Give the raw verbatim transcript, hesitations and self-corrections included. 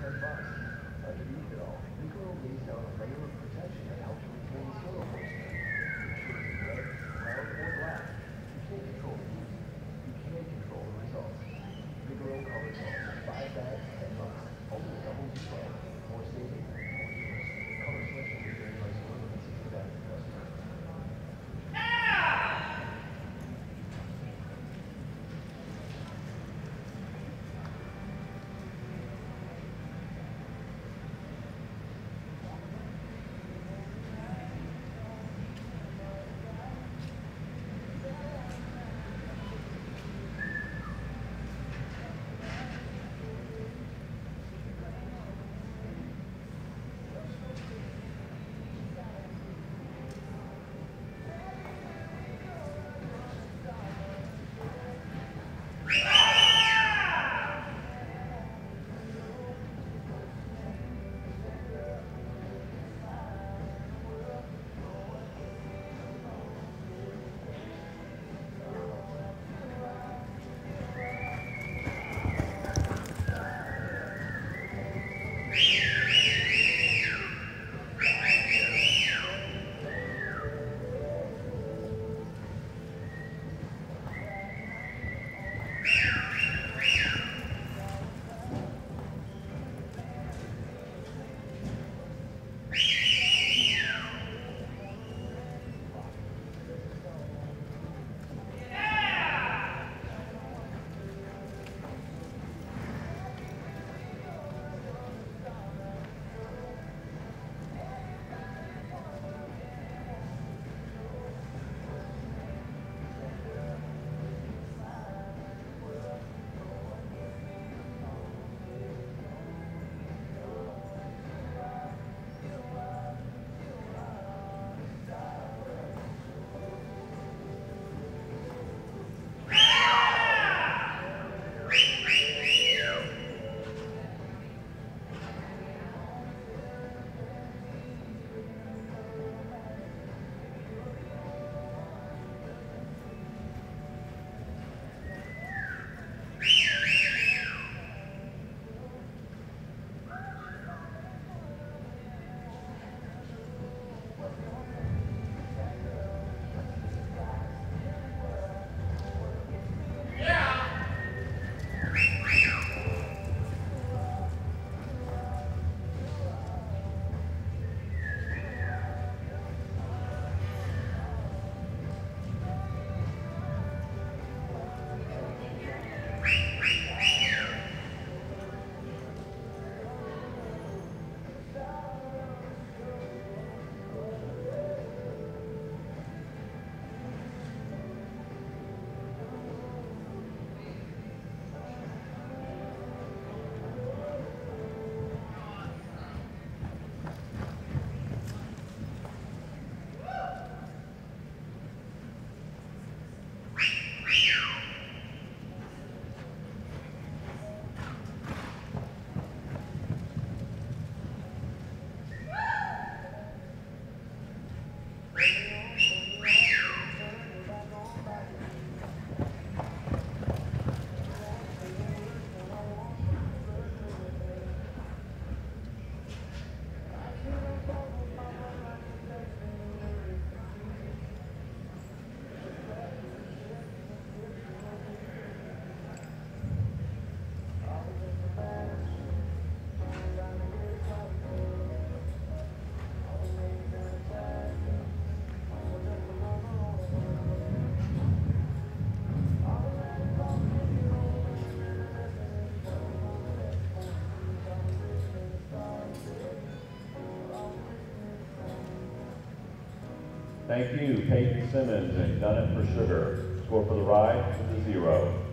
ten bucks. Underneath it all, Vigoro lays down a layer of protection that helps retain soil moisture. Ensures it's red, brown, or black. You can't control the heat. You can control the results. Vigoro Color Salt. Five bags, ten bucks. Only double D twelve. More saving, more choice. Color selection is vary by store limits and adapted customers. Thank you, Peyton Simmons and Done It for Sugar. Score for the ride is a zero.